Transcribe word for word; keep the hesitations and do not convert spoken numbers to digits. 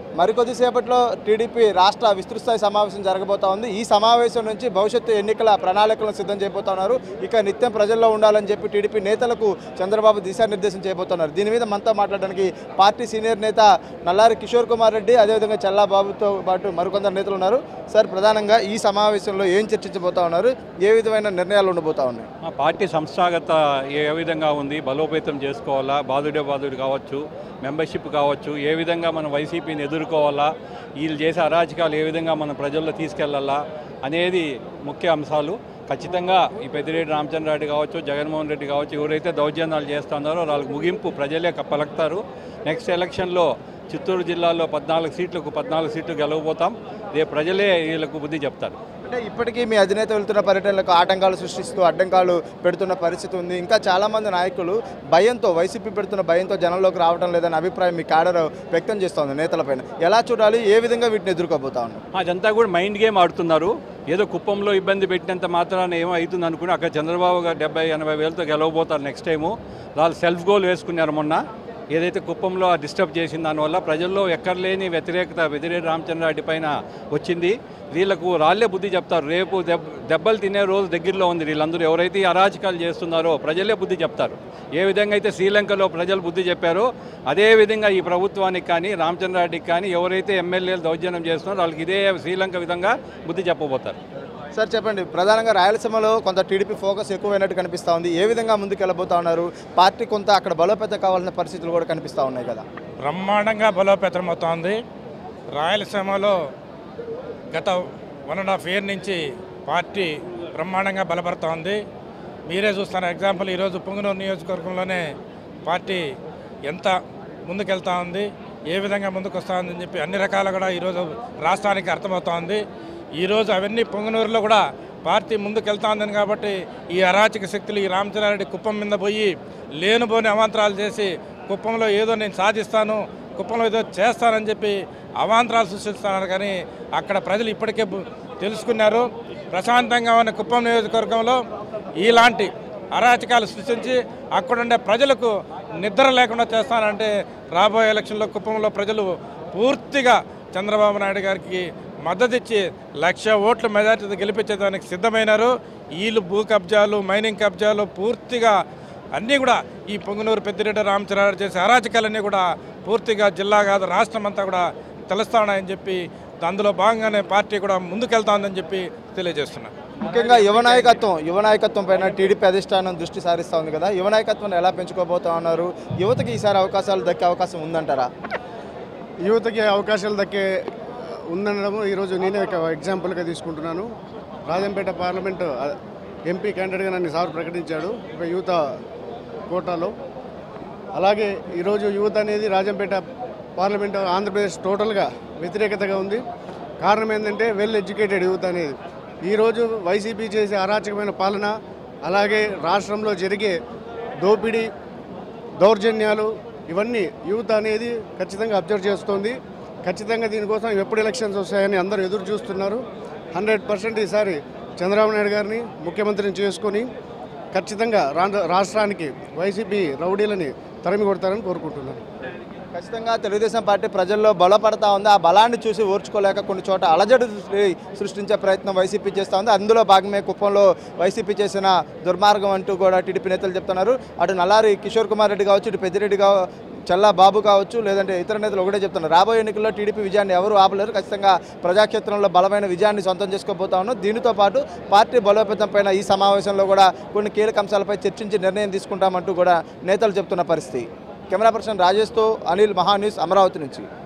మరికొద్దిసేపట్లో TDP రాష్ట్ర విస్తృతస్థాయి సమావేశం జరగబోతా ఉంది. ఈ సమావేశం నుంచి భవిష్యత్తు ఎన్నికల ప్రణాళికలను సిద్ధం చేయబోతున్నారు. ఇక నిత్యం ప్రజల్లో ఉండాలని చెప్పి టీడీపీ నేతలకు చంద్రబాబు దిశానిర్దేశం చేయబోతున్నారు. దీని మీద మనతో మాట్లాడడానికి పార్టీ సీనియర్ నేత నల్లారి కిషోర్ కుమార్ రెడ్డి, అదేవిధంగా చల్లాబాబుతో పాటు మరికొందరు నేతలు ఉన్నారు. సార్, ప్రధానంగా ఈ సమావేశంలో ఏం చర్చించబోతా ఉన్నారు, ఏ విధమైన నిర్ణయాలు ఉండబోతా ఉన్నాయి? మా పార్టీ సంస్థాగత ఏ విధంగా ఉంది, బలోపేతం చేసుకోవాలా, బాధుడే బాధుడు కావచ్చు, మెంబర్షిప్ కావచ్చు, ఏ విధంగా మనం వైసీపీని ఎదుర్కోవాలా, వీళ్ళు చేసే అరాచకాలు ఏ విధంగా మనం ప్రజల్లో తీసుకెళ్లాలా అనేది ముఖ్య అంశాలు. ఖచ్చితంగా ఈ పెద్దిరెడ్డి రామచంద్రారెడ్డి కావచ్చు, జగన్మోహన్ రెడ్డి కావచ్చు, ఎవరైతే దౌర్జన్యాలు చేస్తున్నారో వాళ్ళకి ముగింపు ప్రజలే పలుకుతారు. నెక్స్ట్ ఎలక్షన్లో చిత్తూరు జిల్లాలో పద్నాలుగు సీట్లకు పద్నాలుగు సీట్లు గెలవబోతాం. రేపు ప్రజలే వీళ్ళకు బుద్ధి చెప్తారు. అంటే ఇప్పటికీ మీ అధినేత వెళ్తున్న పర్యటనలకు ఆటంకాలు సృష్టిస్తూ అడ్డంకాలు పెడుతున్న పరిస్థితి ఉంది. ఇంకా చాలామంది నాయకులు భయంతో, వైసీపీ పెడుతున్న భయంతో జనంలోకి రావడం లేదనే అభిప్రాయం మీ క్యాడర్ వ్యక్తం చేస్తోంది నేతలపైన. ఎలా చూడాలి, ఏ విధంగా వీటిని ఎదుర్కోబోతా ఉన్నారు? అదంతా కూడా మైండ్ గేమ్ ఆడుతున్నారు. ఏదో కుప్పంలో ఇబ్బంది పెట్టినంత మాత్రాన ఏమో అవుతుంది అనుకుని అక్కడ చంద్రబాబు గారు డెబ్బై ఎనభై వేలతో గెలవబోతారు నెక్స్ట్ టైము. వాళ్ళు సెల్ఫ్ గోల్ వేసుకున్నారు మొన్న. ఏదైతే కుప్పంలో డిస్టర్బ్ చేసిన దానివల్ల ప్రజల్లో ఎక్కర్లేని వ్యతిరేకత పెద్దిరెడ్డి రామచంద్రారెడ్డి పైన వచ్చింది. వీళ్ళకు రాళ్లే బుద్ధి చెప్తారు. రేపు దెబ్ దెబ్బలు తినే రోజు దగ్గరలో ఉంది. వీళ్ళందరూ ఎవరైతే అరాచకాలు చేస్తున్నారో ప్రజలే బుద్ధి చెప్తారు. ఏ విధంగా అయితే శ్రీలంకలో ప్రజలు బుద్ధి చెప్పారో అదేవిధంగా ఈ ప్రభుత్వానికి కానీ రామచంద్రారెడ్డికి కానీ ఎవరైతే ఎమ్మెల్యేలు దౌర్జన్యం చేస్తున్నారో వాళ్ళకి ఇదే శ్రీలంక విధంగా బుద్ధి చెప్పబోతారు. సార్ చెప్పండి, ప్రధానంగా రాయలసీమలో కొంత టీడీపీ ఫోకస్ ఎక్కువైనట్టు కనిపిస్తూ ఉంది. ఏ విధంగా ముందుకు వెళ్ళబోతా ఉన్నారు? పార్టీ కొంత అక్కడ బలోపేతం కావాలన్న పరిస్థితులు కూడా కనిపిస్తూ ఉన్నాయి కదా. బ్రహ్మాండంగా బలోపేతం అవుతోంది. రాయలసీమలో గత వన్ అండ్ హాఫ్ ఇయర్ నుంచి పార్టీ బ్రహ్మాండంగా బలపడుతోంది. మీరే చూస్తున్న ఎగ్జాంపుల్ ఈరోజు పొంగనూరు నియోజకవర్గంలోనే పార్టీ ఎంత ముందుకెళ్తా ఉంది, ఏ విధంగా ముందుకు వస్తూ ఉందని చెప్పి అన్ని రకాలు కూడా ఈరోజు రాష్ట్రానికి అర్థమవుతోంది. ఈరోజు అవన్నీ పొంగనూరులో కూడా పార్టీ ముందుకెళ్తా ఉందని కాబట్టి ఈ అరాచక శక్తులు ఈ రామచంద్రారెడ్డి కుప్పం మీద పోయి లేనుబోని అవాంతరాలు చేసి కుప్పంలో ఏదో నేను సాధిస్తాను, కుప్పంలో ఏదో చేస్తానని చెప్పి అవాంతరాలు సృష్టిస్తున్నారు. కానీ అక్కడ ప్రజలు ఇప్పటికే తెలుసుకున్నారు. ప్రశాంతంగా ఉన్న కుప్పం నియోజకవర్గంలో ఇలాంటి అరాచకాలు సృష్టించి అక్కడుండే ప్రజలకు నిద్ర లేకుండా చేస్తానంటే రాబోయే ఎలక్షన్లో కుప్పంలో ప్రజలు పూర్తిగా చంద్రబాబు నాయుడు గారికి మద్దతు ఇచ్చి లక్ష ఓట్ల మెజార్టీతో గెలిపించేదానికి సిద్ధమైనారు. వీళ్ళు భూ కబ్జాలు, మైనింగ్ కబ్జాలు పూర్తిగా అన్నీ కూడా ఈ పొంగనూరు పెద్దిరెడ్డి రామచంద్రారెడ్డి చేసే అరాచకాలన్నీ కూడా పూర్తిగా జిల్లా కాదు రాష్ట్రం అంతా కూడా తెలుస్తానని చెప్పి అందులో భాగంగానే పార్టీ కూడా ముందుకెళ్తా ఉందని చెప్పి తెలియజేస్తున్నారు. ముఖ్యంగా యువ నాయకత్వం యువ నాయకత్వం పైన టీడీపీ అధిష్టానం దృష్టి సారిస్తూ ఉంది కదా. యువ నాయకత్వాన్ని ఎలా పెంచుకోబోతా ఉన్నారు? యువతకి ఈసారి అవకాశాలు దక్కే అవకాశం ఉందంటారా? యువతకి అవకాశాలు దక్కే ఉందనడము ఈరోజు నేనే ఒక ఎగ్జాంపుల్గా తీసుకుంటున్నాను. రాజంపేట పార్లమెంటు ఎంపీ క్యాండిడేట్గా నన్ను సార్ ప్రకటించాడు ఒక యువత కోటాలో. అలాగే ఈరోజు యువత అనేది రాజంపేట పార్లమెంటు ఆంధ్రప్రదేశ్ టోటల్గా వ్యతిరేకతగా ఉంది. కారణం ఏంటంటే వెల్ ఎడ్యుకేటెడ్ యువత అనేది. ఈరోజు వైసీపీ చేసే అరాచకమైన పాలన, అలాగే రాష్ట్రంలో జరిగే దోపిడీ, దౌర్జన్యాలు, ఇవన్నీ యువత అనేది ఖచ్చితంగా అబ్జర్వ్ చేస్తోంది. ఖచ్చితంగా దీనికోసం ఎప్పుడు ఎలక్షన్స్ వస్తాయని అందరూ ఎదురు చూస్తున్నారు. హండ్రెడ్ పర్సెంట్ ఈసారి చంద్రబాబు నాయుడు గారిని ముఖ్యమంత్రిని చేసుకొని ఖచ్చితంగా రాష్ట్రానికి వైసీపీ రౌడీలని తరిమి కొడతారని కోరుకుంటున్నాను. ఖచ్చితంగా తెలుగుదేశం పార్టీ ప్రజల్లో బలపడతా ఉంది. ఆ బలాన్ని చూసి ఓర్చుకోలేక కొన్ని చోట అలజడి సృష్టించే ప్రయత్నం వైసీపీ చేస్తూ ఉంది. అందులో భాగమే కుప్పంలో వైసీపీ చేసిన దుర్మార్గం అంటూ కూడా టీడీపీ నేతలు చెప్తున్నారు. అటు నల్లారి కిషోర్ కుమార్ రెడ్డి కావచ్చు, ఇటు పెద్దిరెడ్డి కావ చల్లా బాబు కావచ్చు, లేదంటే ఇతర నేతలు ఒకటే చెప్తున్నారు, రాబోయే ఎన్నికల్లో టీడీపీ విజయాన్ని ఎవరు ఆపలేరు. ఖచ్చితంగా ప్రజాక్షేత్రంలో బలమైన విజయాన్ని సొంతం చేసుకోబోతా ఉన్నాం. దీనితో పాటు పార్టీ బలోపేతం పైన ఈ సమావేశంలో కూడా కొన్ని కీలక అంశాలపై చర్చించి నిర్ణయం తీసుకుంటామంటూ కూడా నేతలు చెప్తున్న పరిస్థితి. కెమెరా పర్సన్ రాజేష్తో అనిల్, మహా న్యూస్, అమరావతి నుంచి.